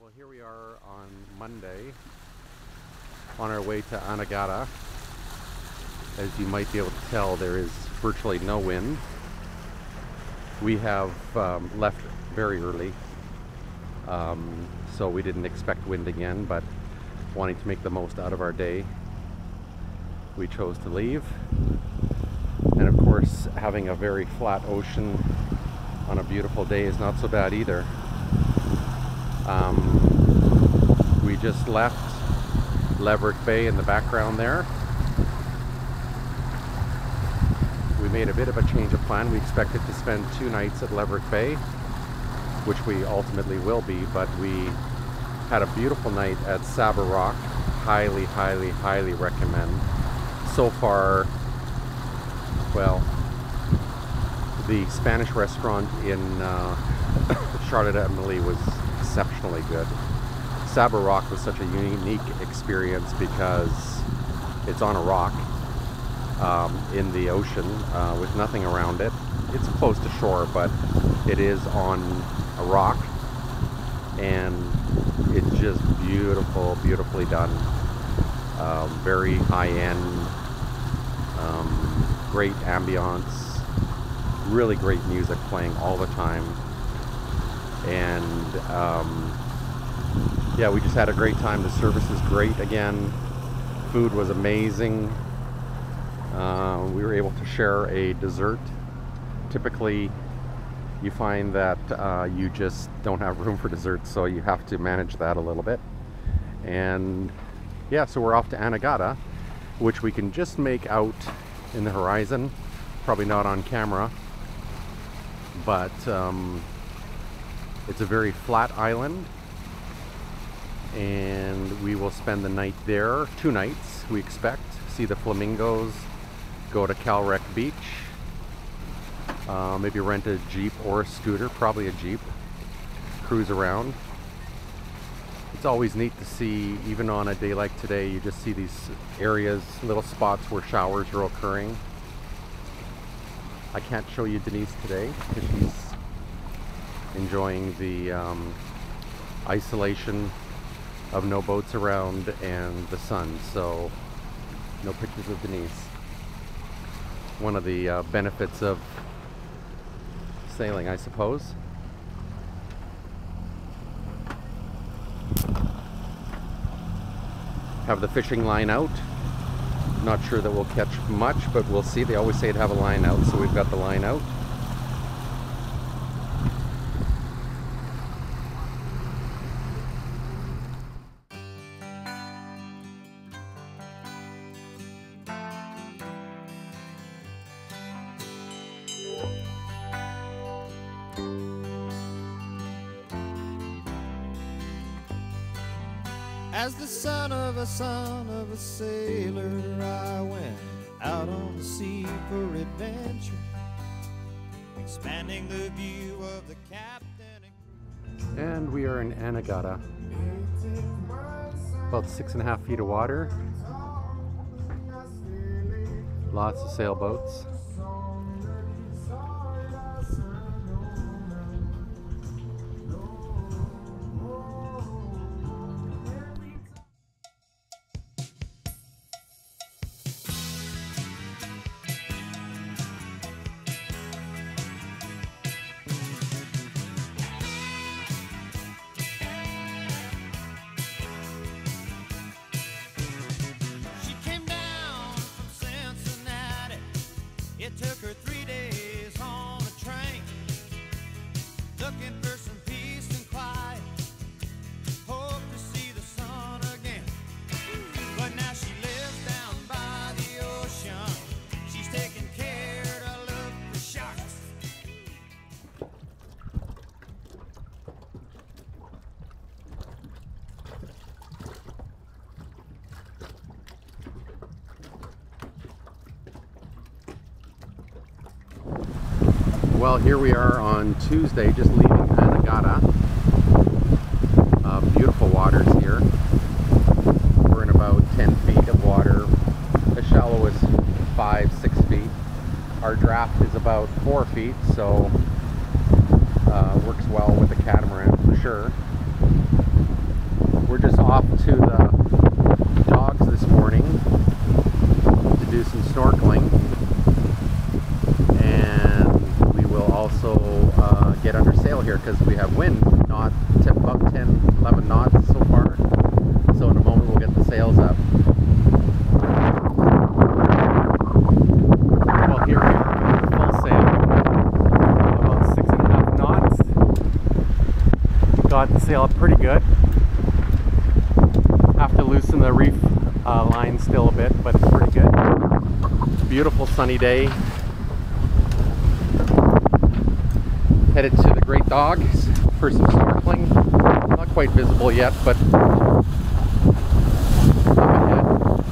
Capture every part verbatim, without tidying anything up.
Well, here we are on Monday on our way to Anegada. As you might be able to tell, there is virtually no wind. We have um, left very early, um, so we didn't expect wind again, but wanting to make the most out of our day, we chose to leave. And of course, having a very flat ocean on a beautiful day is not so bad either. Um, we just left Leverrick Bay in the background there. We made a bit of a change of plan. We expected to spend two nights at Leverrick Bay, which we ultimately will be, but we had a beautiful night at Saba Rock. Highly, highly, highly recommend. So far, well, the Spanish restaurant in uh, Charlotte Amalie was exceptionally good. Saba Rock was such a unique experience because it's on a rock um, in the ocean uh, with nothing around it. It's close to shore, but it is on a rock, and it's just beautiful, beautifully done. Um, very high-end, um, great ambiance, really great music playing all the time, and um, yeah, we just had a great time. The service is great again. Food was amazing. Uh, we were able to share a dessert. Typically, you find that uh, you just don't have room for dessert, so you have to manage that a little bit. And yeah, so we're off to Anegada, which we can just make out in the horizon. Probably not on camera, but um, it's a very flat island, and we will spend the night there, two nights we expect. See the flamingos, go to Calrec Beach, uh, maybe rent a Jeep or a scooter, probably a Jeep, cruise around. It's always neat to see, even on a day like today, you just see these areas, little spots where showers are occurring. I can't show you Denise today because she's enjoying the um, isolation of no boats around and the sun, so no pictures of Denise. One of the uh, benefits of sailing, I suppose. Have the fishing line out. Not sure that we'll catch much, but we'll see. They always say to have a line out, so we've got the line out. As the son of a son of a sailor, I went out on the sea for adventure, expanding the view of the captain and crew. And we are in Anegada. About six and a half feet of water. Lots of sailboats. It took her three days on the train, looking for some peace and quiet, hope to see the sun again. But now she lives down by the ocean, she's taking care to look for sharks. Well, here we are on Tuesday, just leaving Anegada. Uh, beautiful waters here. We're in about ten feet of water, as shallow as five, six feet. Our draft is about four feet, so uh, works well with the catamaran for sure. we're just off to the docks this morning to do some snorkeling, and we will also uh, get under sail here because we have wind, not about ten, eleven knots so far. So in a moment we'll get the sails up. Well, here we are with full sail, about six and a half knots. Got the sail up pretty good. Have to loosen the reef uh, line still a bit, but it's pretty good. Beautiful sunny day. Headed to the Great Dogs for some snorkeling. Not quite visible yet, but up ahead.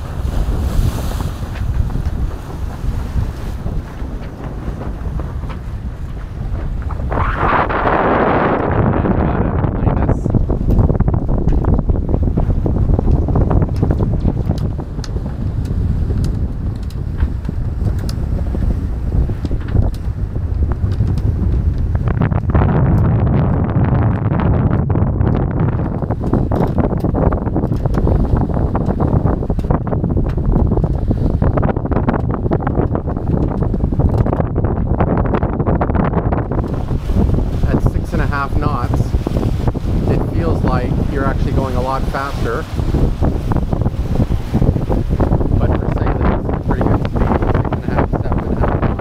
Half knots, it feels like you're actually going a lot faster, but for sailors it's pretty good speed. Six and a half, seven and a half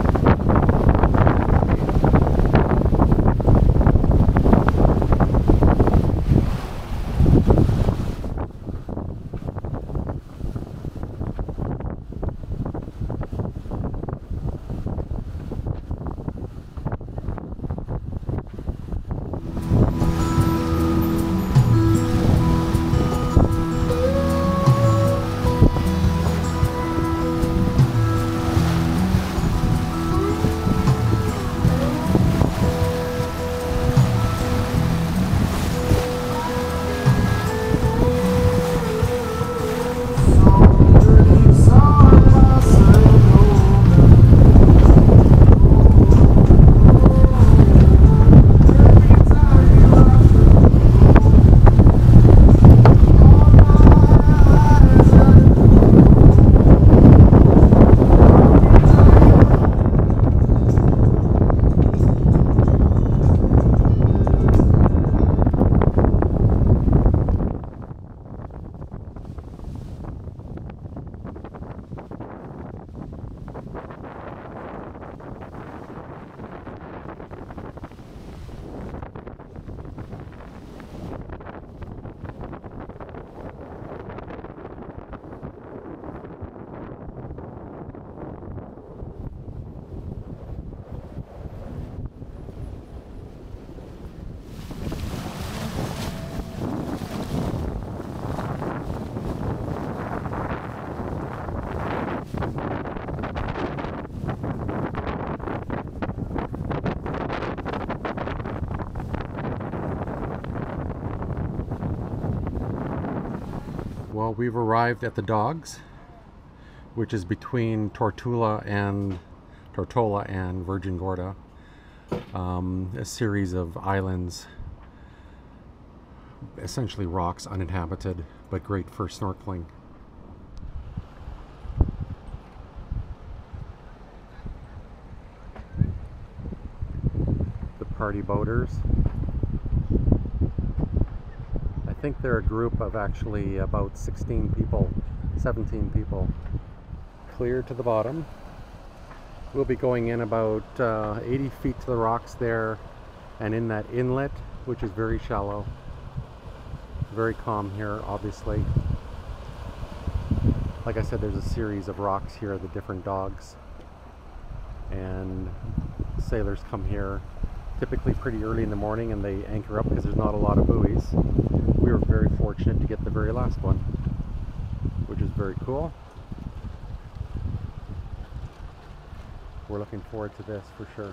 Well, we've arrived at the Dogs, which is between Tortola and Tortola and Virgin Gorda, um, a series of islands, essentially rocks, uninhabited, but great for snorkeling. The party boaters. I think they're a group of actually about sixteen people, seventeen people. Clear to the bottom. We'll be going in about uh, eighty feet to the rocks there, and in that inlet, which is very shallow. Very calm here, obviously. Like I said, there's a series of rocks here, the different dogs, and sailors come here typically pretty early in the morning, and they anchor up because there's not a lot of buoys. We were very fortunate to get the very last one, which is very cool. We're looking forward to this for sure.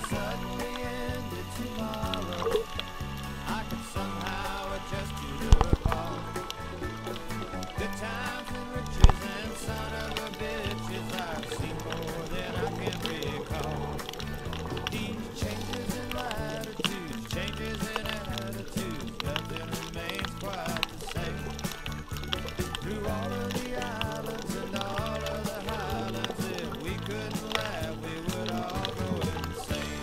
suddenly ended tomorrow, I could somehow adjust to the call. Good times and riches and son of a bitches, I've seen more than I can recall. These changes in latitudes, changes in attitudes, nothing remains quite the same. Through all of the islands and all of the highlands, if we couldn't laugh, we would all go insane.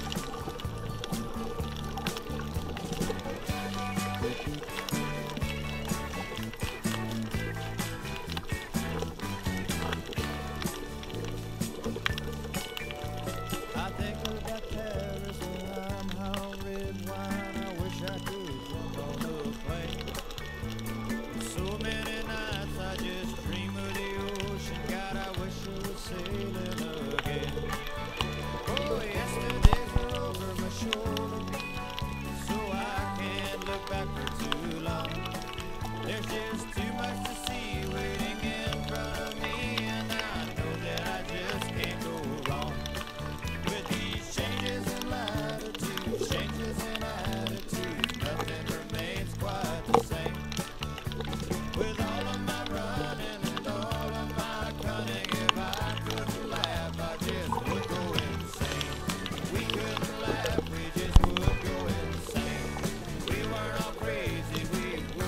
I think about Paris when I'm home, red wine. I wish I could jump on the plane. So many nights I just dream of the ocean. God, I wish I was sailing again. Oh, yesterdays are over my shoulder, so I can't look back for too long. There's just too much to see waiting in front of me, and I know that I just can't go wrong. With these changes in latitude, changes in attitude, nothing remains quite the same. With all of my running and all of my cunning, if I couldn't laugh, I just would go insane. We couldn't laugh, we just would go insane. We weren't all crazy, we would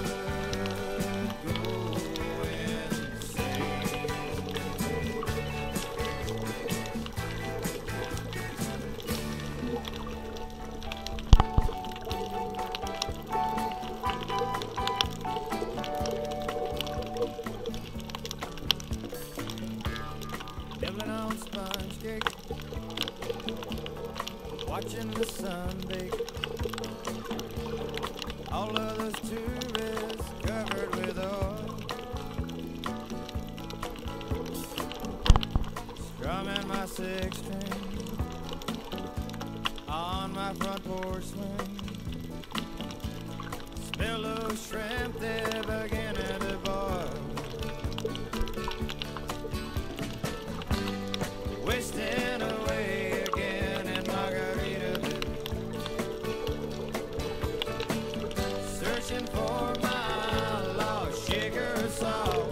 go insane. Nibbling on sponge cake, watching the sun bake. All of those tourists covered with oil, strumming my six string on my front porch swing. Smell those shrimp, they're beginning to boil. Wasting away again in Margaritaville, searching for my lost sugar salt.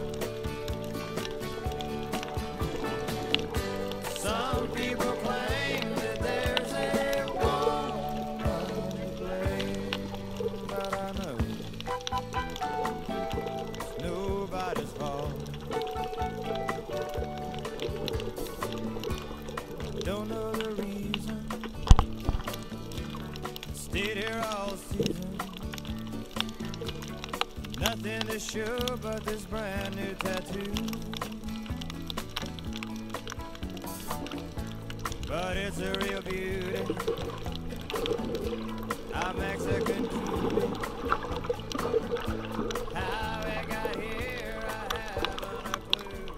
Some people claim that there's a woman to blame, but I know it's nobody's fault. Don't know the reason, stayed here all season. Nothing to show but this brand new tattoo, but it's a real beauty. I'm Mexican cutie. How it got here, I haven't a clue.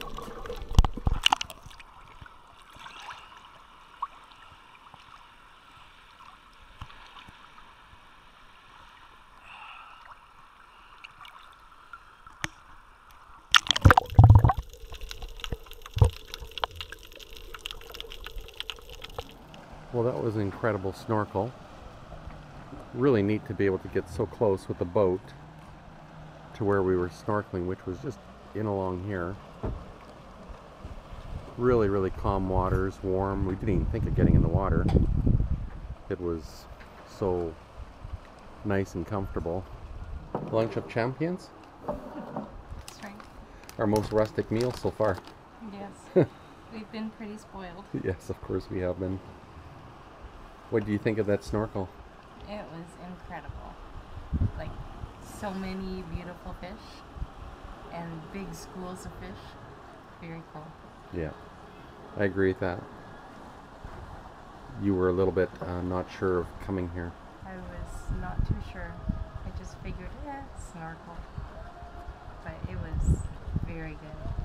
Well, that was an incredible snorkel. Really neat to be able to get so close with the boat to where we were snorkeling, which was just in along here. Really, really calm waters, warm. We didn't even think of getting in the water. It was so nice and comfortable. Lunch of champions? That's right. Our most rustic meal so far. Yes. We've been pretty spoiled. Yes, of course we have been. What do you think of that snorkel? It was incredible. Like, so many beautiful fish and big schools of fish. Very cool. Yeah, I agree with that. You were a little bit uh, not sure of coming here. I was not too sure. I just figured, eh, snorkel. But it was very good.